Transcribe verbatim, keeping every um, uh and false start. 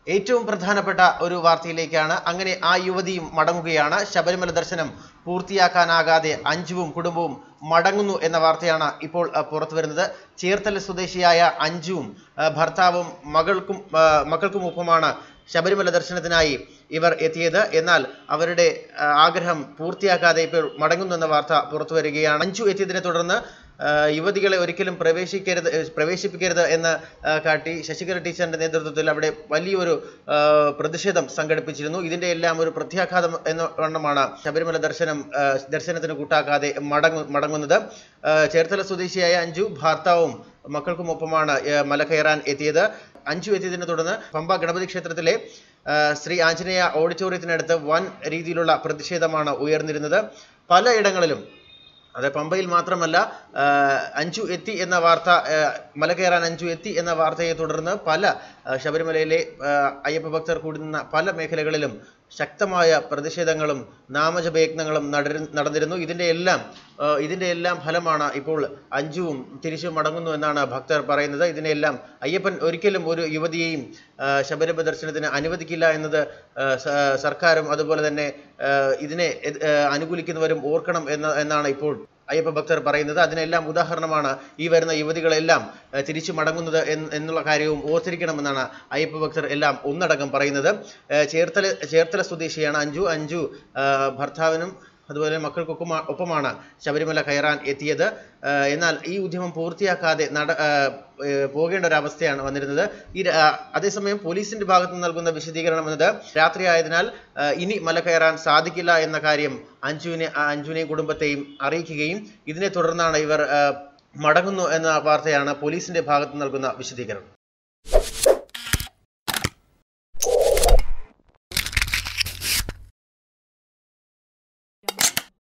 ഏറ്റവും പ്രധാനപ്പെട്ട ഒരു വാർത്തയിലേക്കാണ്. അങ്ങനെ ആ യുവതിയും മടങ്ങുകയാണ്. ശബരിമല ദർശനം പൂർത്തിയാക്കാനാകാതെ അഞ്ജുവും കുടുംബവും മടങ്ങുന്നു എന്ന വാർത്തയാണ് ഇപ്പോൾ പുറത്തു വരുന്നത്. ചേർത്തല സ്വദേശിയായ അഞ്ജുവും ഭർത്താവും മകൾക്കും മക്കൾക്കുമൊപ്പമാണ് ശബരിമല ദർശനത്തിനായി ഇവർ എത്തിയത്. എന്നാൽ അവരുടെ ആഗ്രഹം പൂർത്തിയാക്കാതെ ഇപ്പോൾ മടങ്ങുന്നു എന്ന വാർത്ത പുറത്തു വരികയാണ്. അഞ്ജു എത്തിയതിനെ തുടർന്ന് യുവതികളെ ഒരിക്കലും പ്രവേശിക്കരുത് പ്രവേശിപ്പിക്കരുത് എന്ന് കാട്ടി ശശികല ടീച്ചറിന്റെ നേതൃത്വത്തിൽ അവിടെ വലിയൊരു പ്രതിഷേധം സംഘടിപ്പിച്ചിരുന്നു. ഇതിന്റെ എല്ലാം ഒരു പ്രത്യാഘാതം എന്ന വണ്ണമാണ് ശബരിമല ദർശനം ദർശനത്തിന് കൂട്ടാക്കാതെ മടങ്ങു മടങ്ങുന്നത്. ചേർത്തല സ്വദേശിയായ അഞ്ജു ഭർത്താവും മക്കൾക്കുമൊപ്പമാണ് മല കയറാൻ എത്തിയത്. അഞ്ജു എത്തിയതിനെ തുടർന്ന് പമ്പ ഗണപതി ക്ഷേത്രത്തിലെ ശ്രീ ആഞ്ജനേയ ഓഡിറ്റോറിയത്തിനടുത്ത് വൻ രീതിയിലുള്ള പ്രതിഷേധമാണ് ഉയർന്നിരുന്നത്. പലയിടങ്ങളിലും, അത് പമ്പയിൽ മാത്രമല്ല, അഞ്ജു എത്തി എന്ന വാർത്ത, മല കയറാൻ അഞ്ജു എത്തി എന്ന വാർത്തയെ തുടർന്ന് പല ശബരിമലയിലെ അയ്യപ്പ ഭക്തർ കൂടുന്ന പല മേഖലകളിലും ശക്തമായ പ്രതിഷേധങ്ങളും നാമജപയജ്ഞങ്ങളും നടന്നിരുന്നു. ഇതിൻ്റെ എല്ലാം ഇതിൻ്റെ എല്ലാം ഫലമാണ് ഇപ്പോൾ അഞ്ജുവും തിരിച്ചു മടങ്ങുന്നു എന്നാണ് ഭക്തർ പറയുന്നത്. ഇതിനെല്ലാം അയ്യപ്പൻ ഒരിക്കലും ഒരു യുവതിയെയും ശബരിമല ദർശനത്തിന് അനുവദിക്കില്ല എന്നത് സർക്കാരും അതുപോലെ തന്നെ ഇതിനെ അനുകൂലിക്കുന്നവരും ഓർക്കണം എന്ന എന്നാണ് ഇപ്പോൾ അയ്യപ്പ ഭക്തർ പറയുന്നത്. അതിനെല്ലാം ഉദാഹരണമാണ് ഈ വരുന്ന യുവതികളെല്ലാം തിരിച്ചു മടങ്ങുന്നത് എന്നുള്ള കാര്യവും ഓർത്തിരിക്കണമെന്നാണ് അയ്യപ്പ ഭക്തർ എല്ലാം ഒന്നടങ്കം പറയുന്നത്. ചേർത്തല ചേർത്തല സ്വദേശിയാണ് അഞ്ജു. അഞ്ജു ഭർത്താവിനും അതുപോലെ മക്കൾക്കൊപ്പം ഒപ്പമാണ് ശബരിമല കയറാൻ എത്തിയത്. എന്നാൽ ഈ ഉദ്യമം പൂർത്തിയാക്കാതെ നട പോകേണ്ട ഒരു അവസ്ഥയാണ് വന്നിരുന്നത്. ഈ അതേസമയം പോലീസിന്റെ ഭാഗത്ത് നിന്ന് നൽകുന്ന വിശദീകരണം എന്നത് രാത്രി ആയതിനാൽ ഇനി മല കയറാൻ സാധിക്കില്ല എന്ന കാര്യം അഞ്ജുവിനെ അഞ്ജുവിനെയും കുടുംബത്തെയും അറിയിക്കുകയും ഇതിനെ തുടർന്നാണ് ഇവർ മടങ്ങുന്നു എന്ന വാർത്തയാണ് പോലീസിന്റെ ഭാഗത്ത് നൽകുന്ന വിശദീകരണം.